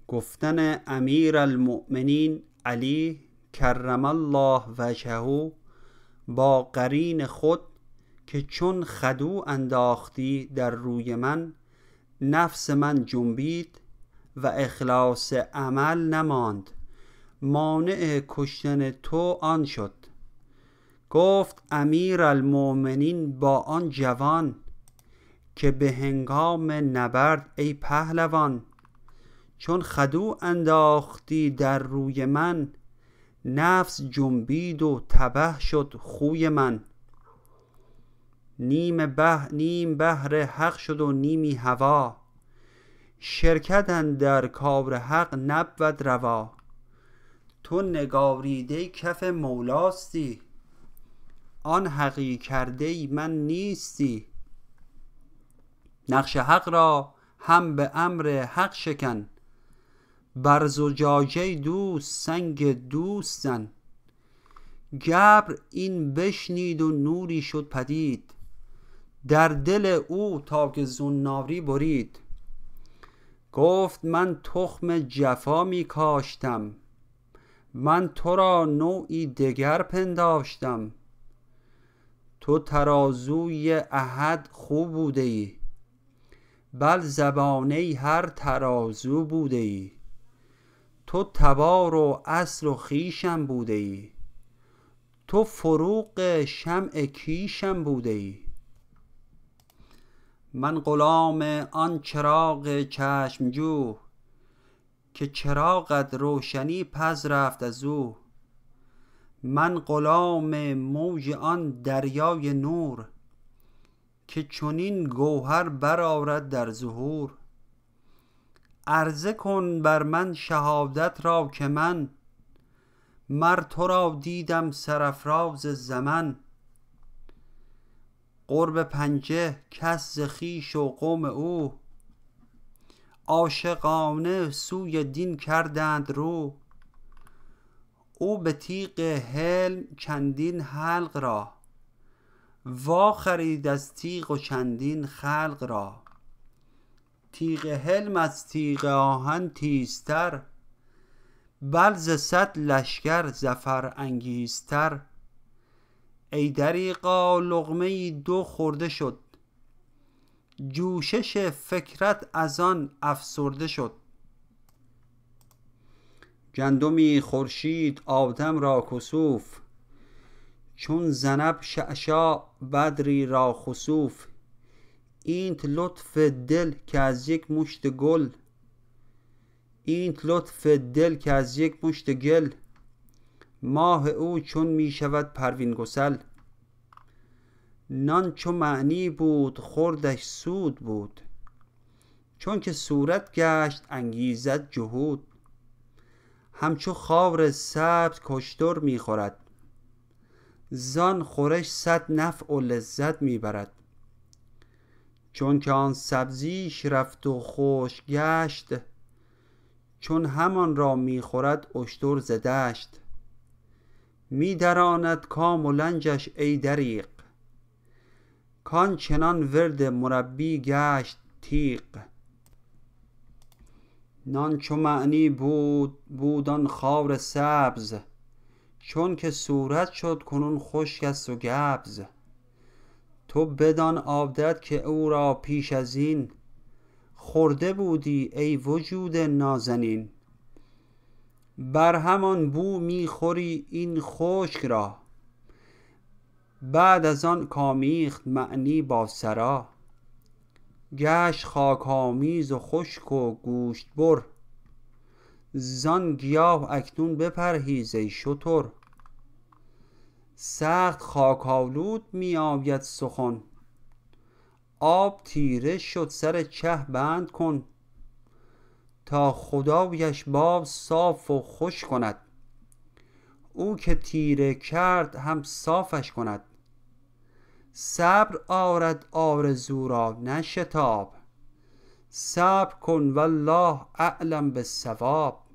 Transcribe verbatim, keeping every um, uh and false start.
گفتن امیر المؤمنین علی کرم الله وجهه با قرین خود که چون خدو انداختی در روی من، نفس من جنبید و اخلاص عمل نماند، مانع کشتن تو آن شد. گفت امیر المؤمنین با آن جوان که به هنگام نبرد ای پهلوان، چون خدو انداختی در روی من، نفس جنبید و تبه شد خوی من. نیم به نیم بحر حق شد و نیمی هوا، شرکت اندر کار حق نبود روا. تو نگاریده کف مولاستی، آن حقی کرده من نیستی. نقش حق را هم به امر حق شکن، بر زجاجه دوست سنگ دوست زن. گبر این بشنید و نوری شد پدید، در دل او تا که زناری برید. گفت من تخم جفا می کاشتم، من تو را نوعی دگر پنداشتم. تو ترازوی احد خوب بوده ای، بل زبانه هر ترازو بوده ای. تو تبار و اصل و خویشم بوده ای، تو فروغ شمع کیشم بوده ای. من غلام آن چراغ چشم جو، که چراغت روشنی پز رفت از او. من غلام موج آن دریای نور، که چنین گوهر برآرد در ظهور. عرضه کن بر من شهادت را که من، مر تو را دیدم سرافراز زمن. قرب پنجه کس ز خویش و قوم او، عاشقانه سوی دین کردند رو. او به تیغ حلم چندین حلق را، وا خرید از تیغ و چندین خلق را. تیغ حلم از تیغ آهن تیزتر، بل ز صد لشکر ظفر انگیزتر. ای دریغا لقمه دو خورده شد، جوشش فکرت از آن افسرده شد. گندمی خورشید آدم را کسوف، چون زنب شعشاع بدری را خسوف. اینت لطف دل که از یک مشت گل، اینت لطف دل که از یک مشت گل. ماه او چون می شود پروین گسل، نان چو معنی بود خوردش سود بود. چون که صورت گشت انگیزد جهود، همچو خار سبز کاشتر می خورد، زان خورش صد نفع و لذت می برد. چون که آن سبزیش رفت و خشک گشت، چون همان را می خورد اشتر ز دشت. می دراند کام و لنجش ای دریغ، کان چنان ورد مربی گشت تیغ. نان چو معنی بود بود آن خار سبز، چون که صورت شد کنون خشک است و گبز. تو بدان عادت که او را پیش از این، خورده بودی ای وجود نازنین. بر همان بو می خوری این خشک را، بعد از آن کامیخت معنی با سرا. گشت خاک آمیز و خشک و گوشت بر، زان گیاه اکنون بپرهیز ای شتر. سخت خاک آلود می آید سخن، آب تیره شد سر چه بند کن. تا خدایش باز صاف و خوش کند، او که تیره کرد هم صافش کند. صبر آرد آرزو را نه شتاب، صبر کن والله اعلم بالصواب.